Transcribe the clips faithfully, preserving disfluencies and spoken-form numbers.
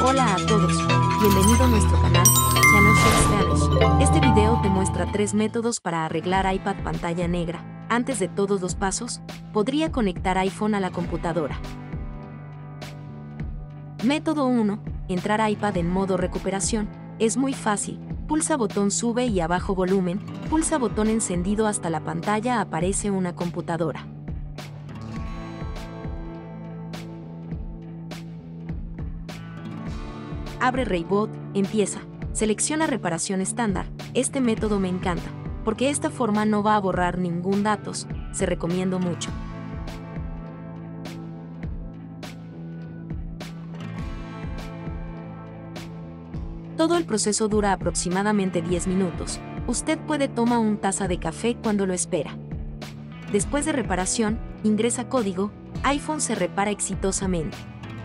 Hola a todos, bienvenido a nuestro canal, Channel Share Spanish. Este video te muestra tres métodos para arreglar iPad pantalla negra. Antes de todos los pasos, podría conectar iPhone a la computadora. Método uno. Entrar iPad en modo recuperación. Es muy fácil. Pulsa botón sube y abajo volumen, pulsa botón encendido hasta la pantalla aparece una computadora. Abre Raybot, empieza. Selecciona reparación estándar. Este método me encanta, porque esta forma no va a borrar ningún datos, se recomiendo mucho. Todo el proceso dura aproximadamente diez minutos. Usted puede tomar una taza de café cuando lo espera. Después de reparación, ingresa código, iPhone se repara exitosamente.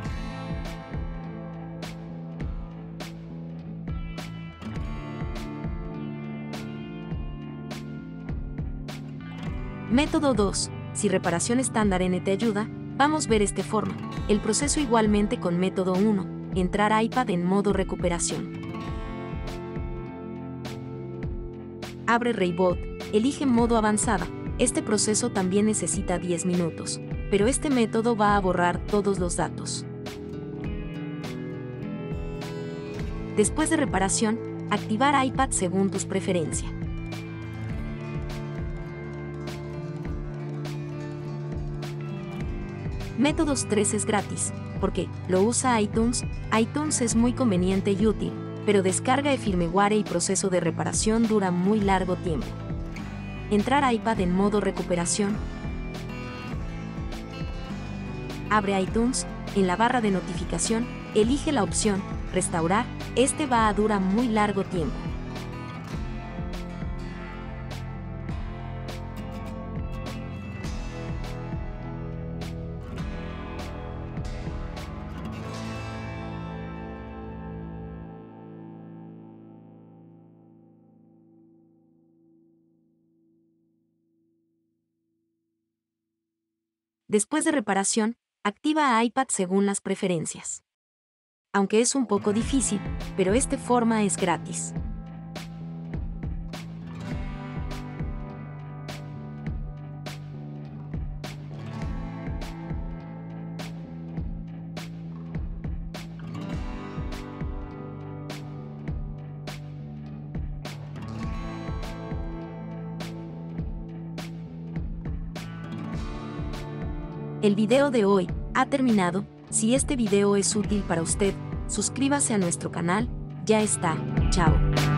Método dos. Si reparación estándar N te ayuda, vamos a ver esta forma. El proceso igualmente con método uno. Entrar iPad en modo recuperación. Abre Raybot, elige modo avanzada. Este proceso también necesita diez minutos, pero este método va a borrar todos los datos. Después de reparación, activar iPad según tus preferencias. Métodos tres es gratis, porque lo usa iTunes. iTunes es muy conveniente y útil, pero descarga de firmware y proceso de reparación dura muy largo tiempo. Entrar iPad en modo recuperación. Abre iTunes, en la barra de notificación, elige la opción Restaurar, este va a durar muy largo tiempo. Después de reparación, activa iPad según las preferencias. Aunque es un poco difícil, pero esta forma es gratis. El video de hoy ha terminado. Si este video es útil para usted, suscríbase a nuestro canal. Ya está. Chao.